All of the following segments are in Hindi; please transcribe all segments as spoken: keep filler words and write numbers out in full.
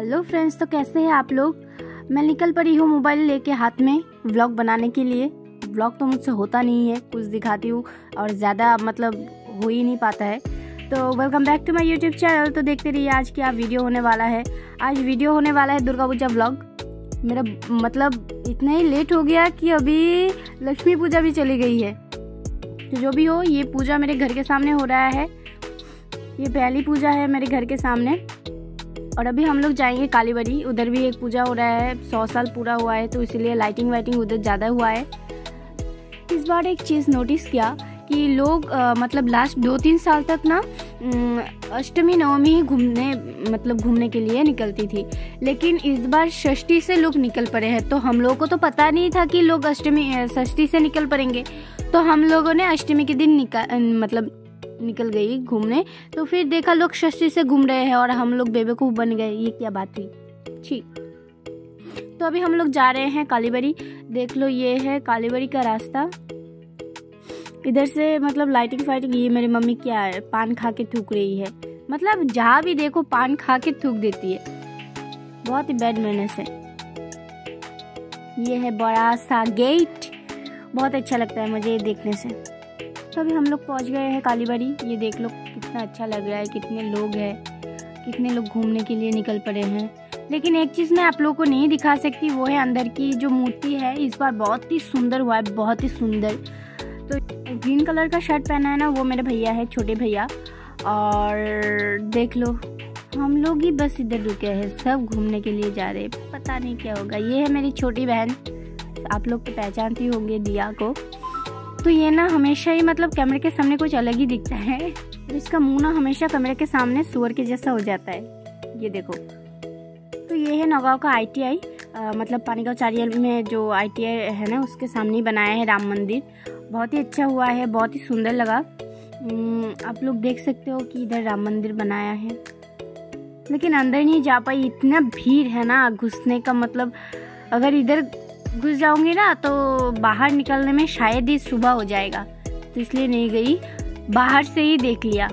हेलो फ्रेंड्स, तो कैसे हैं आप लोग। मैं निकल पड़ी हूँ मोबाइल लेके हाथ में व्लॉग बनाने के लिए। व्लॉग तो मुझसे होता नहीं है, कुछ दिखाती हूँ और ज़्यादा मतलब हो ही नहीं पाता है। तो welcome back to my YouTube channel. तो देखते रहिए आज क्या वीडियो होने वाला है। आज वीडियो होने वाला है दुर्गा पूजा व्लॉग। मेरा मतलब इतना ही लेट हो गया कि अभी लक्ष्मी पूजा भी चली गई है। तो जो भी हो, ये पूजा मेरे घर के सामने हो रहा है। ये पहली पूजा है मेरे घर के सामने। और अभी हम लोग जाएंगे कालीबाड़ी, उधर भी एक पूजा हो रहा है। सौ साल पूरा हुआ है तो इसीलिए लाइटिंग वाइटिंग उधर ज़्यादा हुआ है। इस बार एक चीज़ नोटिस किया कि लोग आ, मतलब लास्ट दो तीन साल तक ना अष्टमी नवमी ही घूमने मतलब घूमने के लिए निकलती थी, लेकिन इस बार षष्ठी से लोग निकल पड़े हैं। तो हम लोगों को तो पता नहीं था कि लोग अष्टमी षष्ठी से निकल पड़ेंगे, तो हम लोगों ने अष्टमी के दिन निकल मतलब निकल गई घूमने। तो फिर देखा लोग षष्ठी से घूम रहे हैं और हम लोग बेवकूफ़ बन गए। ये क्या बात हुई छी। तो अभी हम लोग जा रहे हैं कालीबाड़ी। देख लो, ये है कालीबाड़ी का रास्ता। इधर से मतलब लाइटिंग फाइटिंग। ये मेरी मम्मी क्या है, पान खा के थूक रही है। मतलब जहाँ भी देखो पान खा के थूक देती है। बहुत ही बैड मैनर्स है। ये है बड़ा सा गेट, बहुत अच्छा लगता है मुझे ये देखने से। तो अभी हम लोग पहुंच गए हैं कालीबाड़ी। ये देख लो कितना अच्छा लग रहा है, कितने लोग हैं, कितने लोग घूमने के लिए निकल पड़े हैं। लेकिन एक चीज़ मैं आप लोगों को नहीं दिखा सकती, वो है अंदर की जो मूर्ति है। इस बार बहुत ही सुंदर हुआ है, बहुत ही सुंदर। तो ग्रीन कलर का शर्ट पहना है ना, वो मेरे भैया है, छोटे भैया। और देख लो हम लोग ही बस इधर रुके हैं, सब घूमने के लिए जा रहे हैं। पता नहीं क्या होगा। ये है मेरी छोटी बहन, आप लोग तो पहचानती होंगे दिया को। तो ये ना हमेशा ही मतलब कैमरे के सामने कुछ अलग ही दिखता है। इसका मुंह ना हमेशा कैमरे के सामने सुअर के जैसा हो जाता है। ये देखो। तो ये है नगांव का आई टी आई, मतलब पानीगांव चारियल में जो आई टी आई है ना, उसके सामने ही बनाया है राम मंदिर। बहुत ही अच्छा हुआ है, बहुत ही सुंदर लगा। आप लोग देख सकते हो कि इधर राम मंदिर बनाया है, लेकिन अंदर नहीं जा पाई, इतना भीड़ है ना घुसने का। मतलब अगर इधर घुस जाऊंगी ना तो बाहर निकलने में शायद ही सुबह हो जाएगा, तो इसलिए नहीं गई, बाहर से ही देख लिया।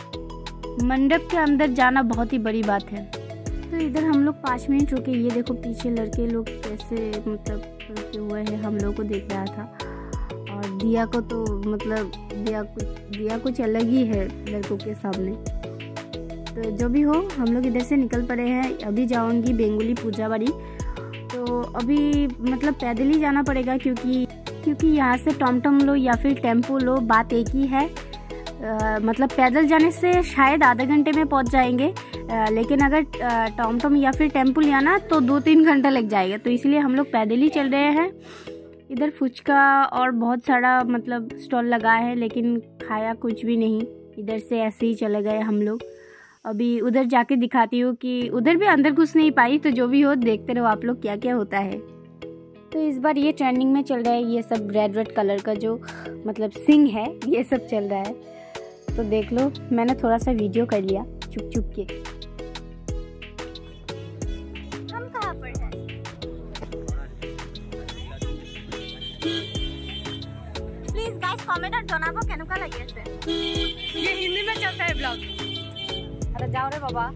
मंडप के अंदर जाना बहुत ही बड़ी बात है। तो इधर हम लोग पाँच मिनट रुके। ये देखो पीछे लड़के लोग कैसे मतलब रुके हुए हैं, हम लोग को देख रहा था। और दिया को तो मतलब दिया कुछ दिया कुछ अलग ही है लड़कों के सामने। तो जो भी हो, हम लोग इधर से निकल पड़े हैं। अभी जाऊंगी बेंगुली पूजाबाड़ी। तो अभी मतलब पैदल ही जाना पड़ेगा, क्योंकि क्योंकि यहाँ से टॉमटॉम लो या फिर टेम्पो लो, बात एक ही है। आ, मतलब पैदल जाने से शायद आधे घंटे में पहुँच जाएंगे, आ, लेकिन अगर टॉमटॉम या फिर टेम्पो लिया ना तो दो तीन घंटा लग जाएगा। तो इसलिए हम लोग पैदल ही चल रहे हैं। इधर फुचका और बहुत सारा मतलब स्टॉल लगा है, लेकिन खाया कुछ भी नहीं। इधर से ऐसे ही चले गए हम लोग। अभी उधर जाके दिखाती हूँ कि उधर भी अंदर घुस नहीं पाई। तो जो भी हो, देखते रहो आप लोग क्या क्या होता है। तो इस बार ये ट्रेंडिंग में चल रहा है, ये सब रेड रेड कलर का जो मतलब सिंग है, ये सब चल रहा है। तो देख लो, मैंने थोड़ा सा वीडियो कर लिया चुप चुप के। हम कहाँ पर हैं? प्लीज गाइस कमेंट और जनाबो केनुका लगे से। ये हिंदी में चलता है ब्लॉग। अरे जाओ रे बाबा,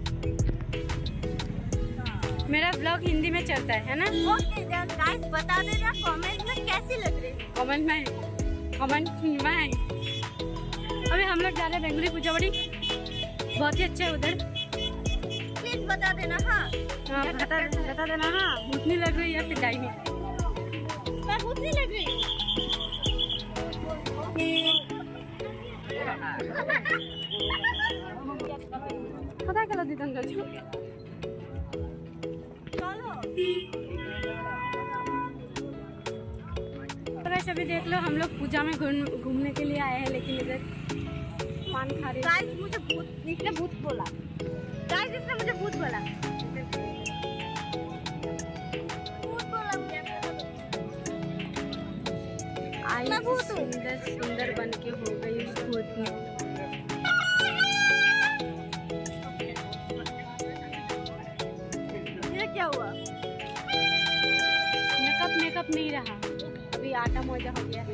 मेरा ब्लॉग हिंदी में चलता है, है ना? ओके गाइस, बता देना कमेंट में कैसी लग रही है। कमेंट में कमेंट में अभी हम लोग जा रहे हैं बेंगुली पूजाबाड़ी। बहुत ही अच्छा है उधर, प्लीज बता देना। हाँ हाँ बता, बता देना। हाँ भूतनी लग रही है पिटाई में। मैं भूतनी लग रही हूँ। पता क्या लगी दंगल जी। तो वैसे भी देख लो, हम लोग पूजा में घूमने के लिए आए हैं, लेकिन इधर पान खा रहे हैं। मुझे भूत इसने भूत बोला। गाइस इसने मुझे भूत बोला। भूत बोला आई मैं भूत हूँ। सुंदर सुंदर बन के हो गई भूत में। ये क्या हुआ? मेकअप मेकअप नहीं रहा, अभी आटा मोजा हो गया।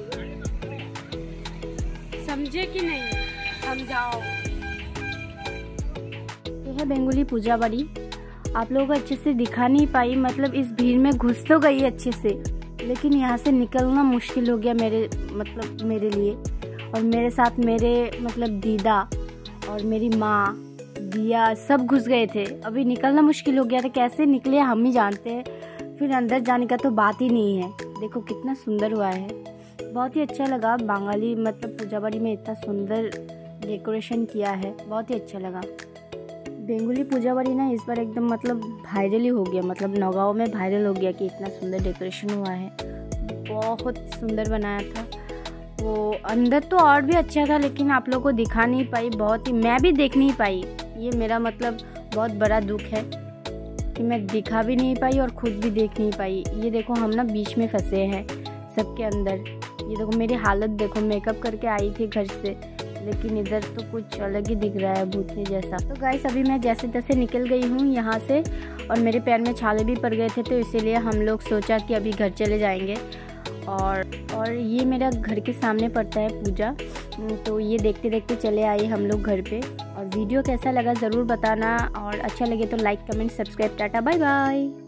समझे कि नहीं? समझाओ। ये है बेंगुली पूजाबाड़ी। आप लोगों को अच्छे से दिखा नहीं पाई, मतलब इस भीड़ में घुस तो गई अच्छे से, लेकिन यहाँ से निकलना मुश्किल हो गया मेरे मतलब मेरे लिए। और मेरे साथ मेरे मतलब दीदा और मेरी माँ दिया सब घुस गए थे। अभी निकलना मुश्किल हो गया था, कैसे निकले हम ही जानते हैं। फिर अंदर जाने का तो बात ही नहीं है। देखो कितना सुंदर हुआ है, बहुत ही अच्छा लगा। बंगाली मतलब पूजाबाड़ी में इतना सुंदर डेकोरेशन किया है, बहुत ही अच्छा लगा। बेंगोली पूजाबाड़ी ना इस बार एकदम मतलब वायरल ही हो गया, मतलब नगाँव में वायरल हो गया कि इतना सुंदर डेकोरेशन हुआ है। बहुत सुंदर बनाया था वो। अंदर तो और भी अच्छा था, लेकिन आप लोगों को दिखा नहीं पाई, बहुत ही मैं भी देख नहीं पाई। ये मेरा मतलब बहुत बड़ा दुख है कि मैं दिखा भी नहीं पाई और खुद भी देख नहीं पाई। ये देखो हम ना बीच में फंसे हैं सबके अंदर। ये देखो मेरी हालत देखो, मेकअप करके आई थी घर से, लेकिन इधर तो कुछ अलग ही दिख रहा है भूतनी जैसा। तो गाइस अभी मैं जैसे तैसे निकल गई हूँ यहाँ से, और मेरे पैर में छाले भी पड़ गए थे, तो इसीलिए हम लोग सोचा कि अभी घर चले जाएंगे। और और ये मेरा घर के सामने पड़ता है पूजा, तो ये देखते देखते चले आए हम लोग घर पे। और वीडियो कैसा लगा ज़रूर बताना, और अच्छा लगे तो like comment subscribe. Tata bye bye.